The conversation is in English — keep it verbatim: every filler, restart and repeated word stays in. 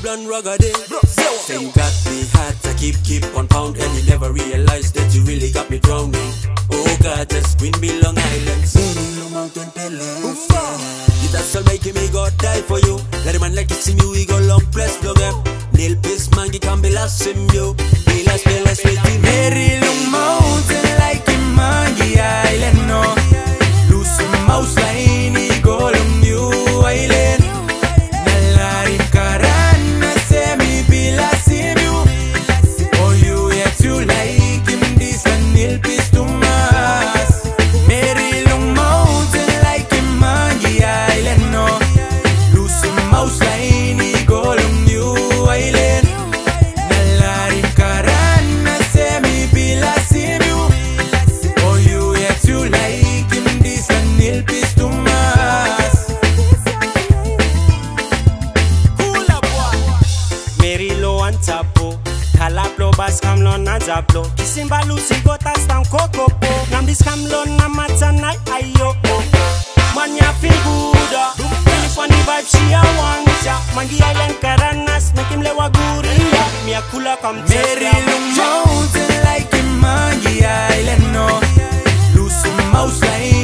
and rugged. Say you got me hot, I keep, keep on pound, and you never realize that you really got me drowning. Oh God, just win me Long Island. Seville mountain pillars. You that's all making me go die for you. Let a man like to see me, we go long press plug em. Nilpis man, you can be lost in you. Be last, be last, wait till Very long mountain like in Mangi Island, no. Loose mouse line, he go long new island. Nalarin karana se mi bila simu. Oh you yet you like him this and Nilpis to mass. Very long mountain like in Mangi Island, no. Loose mouse line, he go long new island. Nalarin karana se mi bila simu. Oh you yet you like him this and Nilpis to mass. Mary low and tapo, Calablo bas camlon and zablo. Kisimba lucy got a stam cocopo. Nam this camlon na matana ayo. Man ya feel good. Really funny vibe she a want ya. Man the island caranas make him lewa guria. Me a cooler come Very long mountain like in Mangi Island, no. Loose mouse line.